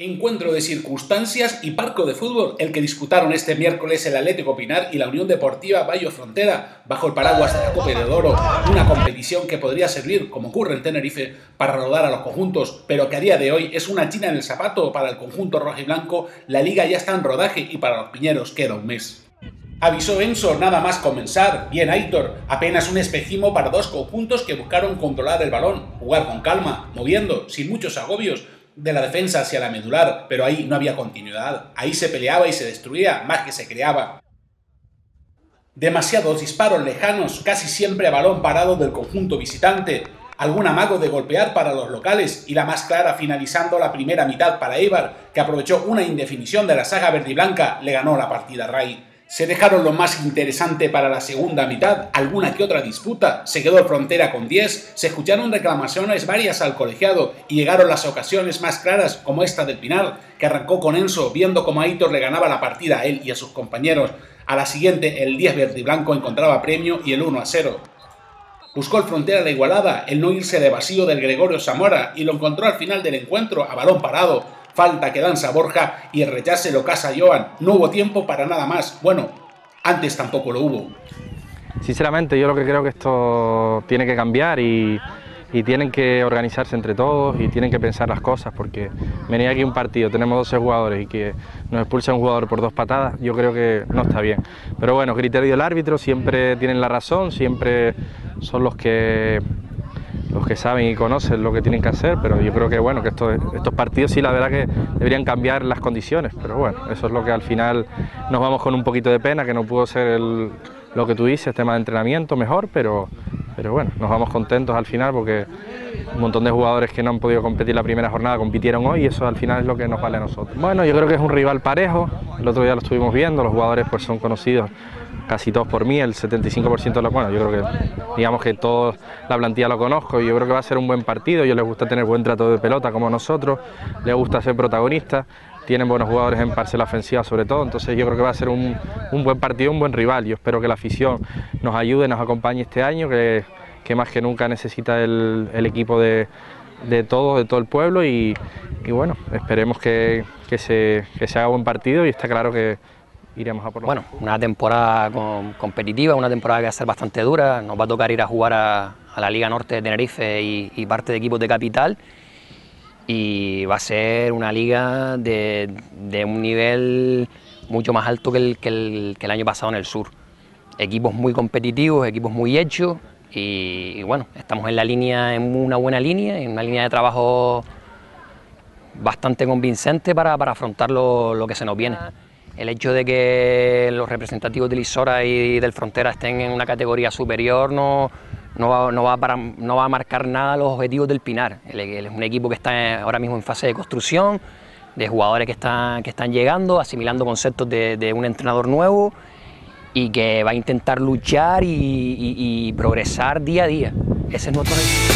Encuentro de circunstancias y parco de fútbol el que disputaron este miércoles el Atlético Pinar y la Unión Deportiva Bayo Frontera bajo el paraguas de la Copa de Oro, una competición que podría servir, como ocurre en Tenerife, para rodar a los conjuntos, pero que a día de hoy es una china en el zapato para el conjunto rojiblanco. La liga ya está en rodaje y para los piñeros queda un mes. Avisó Enzo nada más comenzar. Bien Aitor, apenas un espejismo para dos conjuntos que buscaron controlar el balón, jugar con calma, moviendo, sin muchos agobios, de la defensa hacia la medular, pero ahí no había continuidad. Ahí se peleaba y se destruía, más que se creaba. Demasiados disparos lejanos, casi siempre a balón parado del conjunto visitante. Algún amago de golpear para los locales y la más clara finalizando la primera mitad para Eibar, que aprovechó una indefinición de la saga verde y blanca, le ganó la partida a Ray. Se dejaron lo más interesante para la segunda mitad, alguna que otra disputa, se quedó el Frontera con 10, se escucharon reclamaciones varias al colegiado y llegaron las ocasiones más claras como esta del Pinar, que arrancó con Enzo viendo cómo Aitor le ganaba la partida a él y a sus compañeros. A la siguiente el 10 verde y blanco encontraba premio y el 1-0. Buscó el Frontera la igualada, el no irse de vacío del Gregorio Zamora y lo encontró al final del encuentro a balón parado. Falta que lanza Borja y el rechace lo casa Joan. No hubo tiempo para nada más. Bueno, antes tampoco lo hubo. Sinceramente yo lo que creo que esto tiene que cambiar y tienen que organizarse entre todos y tienen que pensar las cosas, porque venir aquí un partido, tenemos 12 jugadores y que nos expulsa un jugador por 2 patadas, yo creo que no está bien. Pero bueno, criterio del árbitro, siempre tienen la razón, siempre son los que saben y conocen lo que tienen que hacer, pero yo creo que bueno, que estos partidos sí, la verdad que deberían cambiar las condiciones, pero bueno, eso es lo que al final nos vamos con un poquito de pena, que no pudo ser lo que tú dices, tema de entrenamiento mejor, pero bueno, nos vamos contentos al final porque un montón de jugadores que no han podido competir la primera jornada compitieron hoy y eso al final es lo que nos vale a nosotros. Bueno, yo creo que es un rival parejo, el otro día lo estuvimos viendo, los jugadores pues son conocidos casi todos por mí, el 75% de los, bueno, yo creo que digamos que toda la plantilla lo conozco y yo creo que va a ser un buen partido. A ellos les gusta tener buen trato de pelota como nosotros, les gusta ser protagonistas, tienen buenos jugadores en parcela ofensiva sobre todo, entonces yo creo que va a ser un buen partido, un buen rival. Yo espero que la afición nos ayude, nos acompañe este año, que más que nunca necesita el equipo de todo el pueblo y bueno, esperemos que se haga buen partido y está claro que iremos a por lo bueno, una temporada competitiva, una temporada que va a ser bastante dura. Nos va a tocar ir a jugar a la Liga Norte de Tenerife y parte de equipos de capital, y va a ser una liga de un nivel mucho más alto que el año pasado en el sur. Equipos muy competitivos, equipos muy hechos y bueno, estamos en una buena línea, en una línea de trabajo bastante convincente para afrontar lo que se nos viene. El hecho de que los representativos de Isora y del Frontera estén en una categoría superior no va a marcar nada los objetivos del Pinar. Es un equipo que está ahora mismo en fase de construcción, de jugadores que están llegando, asimilando conceptos de un entrenador nuevo y que va a intentar luchar y progresar día a día. Ese es nuestro objetivo.